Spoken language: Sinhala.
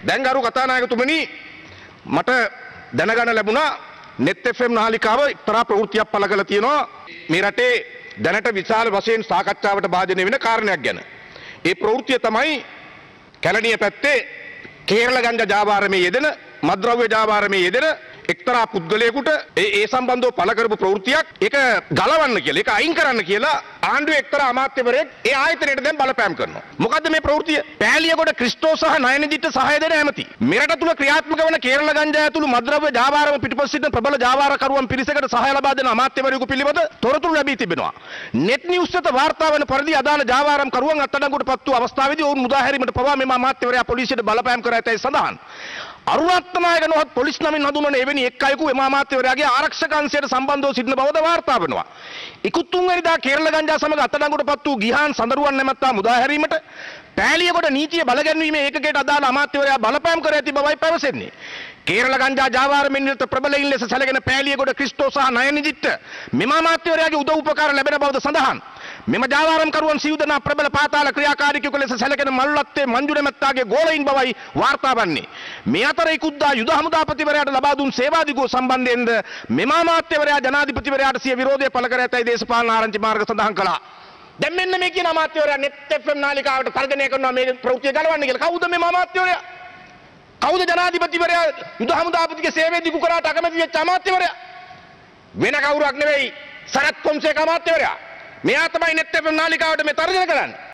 දැන් ගරු කතානායකතුමනි මට දැනගන්න ලැබුණා net fm නාලිකාව එක්තරා ප්‍රවෘත්තියක් පළ කරලා තියෙනවා මේ රටේ දැනට විශාල වශයෙන් සාකච්ඡාවට භාජනය වෙන කාරණයක් ගැන. ඒ ප්‍රවෘත්තිය තමයි කැලණිය පැත්තේ කේරළ ගංජා ජාවාරමේ යෙදෙන මත්ද්‍රව්‍ය ජාවාරමේ යෙදෙන එක්තරා පුද්ගලයෙකුට ඒ සම්බන්ධව පළ කරපු ප්‍රවෘත්තියක් ඒක ගලවන්න කියලා ඒක අයින් කරන්න කියලා ආණ්ඩුවේ එක්තරා අමාත්‍යවරයෙක් ඒ ආයතනයට දැන් බලපෑම් කරනවා. මොකද්ද මේ ප්‍රවෘත්තිය? පෑලියගොඩ ක්‍රිස්ටෝ සහ නයනජිත් සහාය දෙන ඇමති. මෙරට තුල ක්‍රියාත්මක වන කේරළ ගංජා ඇතුළු මත්ද්‍රව්‍ය ජාවාරම පිටුපස සිටින ප්‍රබල ජාවාරකරුවන් පිරිසකට සහාය ලබා දෙන අමාත්‍යවරයෙකු පිළිබඳ තොරතුරු ලැබී තිබෙනවා. net news වෙත වාර්තා වන පරිදි අදාළ ජාවාරම් කරුවන් අත්අඩංගුවට පත් වූ අවස්ථාවේදී ඔවුන් මුදා හැරීමට පවා මෙම අමාත්‍යවරයා පොලිසියට බලපෑම් කර ඇතැයි සඳහන්. අරුණාත්නායක නොහොත් පොලිස් නමින් හඳුන්වන එවැනි එක් අයෙකු එම අමාත්‍යවරයාගේ ආරක්ෂක අංශයට සම්බන්ධව සිටින බවද වාර්තා වෙනවා. 21 වෙනිදා කේරළ ගංජා සමග අත්අඩංගුවට පත් වූ ගිහාන් සඳරුවන් නැමැත්තා මුදා හැරීමට පෑලියගොඩ නීතිය බලගැන්වීමේ ඒකකයට අදාළ අමාත්‍යවරයා බලපෑම් කර ඇති බවයි පැවසෙන්නේ. කේරළ ගංජා ජාවාරමෙන් නිරත ප්‍රබලයින් ලෙස සැලකෙන පෑලියගොඩ ක්‍රිස්ටෝ සහ නයනජිත් මෙම අමාත්‍යවරයාගේ උදව් උපකාර ලැබෙන බවද සඳහන්. මෙම ජාවාරම් කරුවන් සිව් දෙනා ප්‍රබල පාතාල ක්‍රියාකාරීකයෙකු ලෙස සැලකෙන මල්ලත්තේ මංජු නැමැත්තාගේ ගෝලයින් බවයි වාර්තා වන්නේ. මේ අතර ඉකුද්දා යුද හමුදාපතිවරයාට ලබා දුන් සේවාදිගුව සම්බන්ධයෙන්ද මෙම අමාත්‍යවරයා ජනාධිපතිවරයාට සිය විරෝධය පළ කර ඇතැයි දේශපාලන ආරංචි මාර්ග සඳහන් කළා. දැන් මෙන්න මේ කියන අමාත්‍යවරයා net fm නාලිකාවට තර්ජනය කරනවා මේ ප්‍රවෘත්තිය ගලවන්න කියලා. කවුද මේ අමාත්‍යවරයා? කවුද ජනාධිපතිවරයා යුද හමුදාපතිගේ සේවය දිගු කරාට අකමැති වෙච්ච අමාත්‍යවරයා? වෙන කවුරක් නෙවෙයි සරත් පොන්සේක අමාත්‍යවරයා. මෙයා තමයි net fm නාලිකාවට මේ තර්ජන කරන්නේ.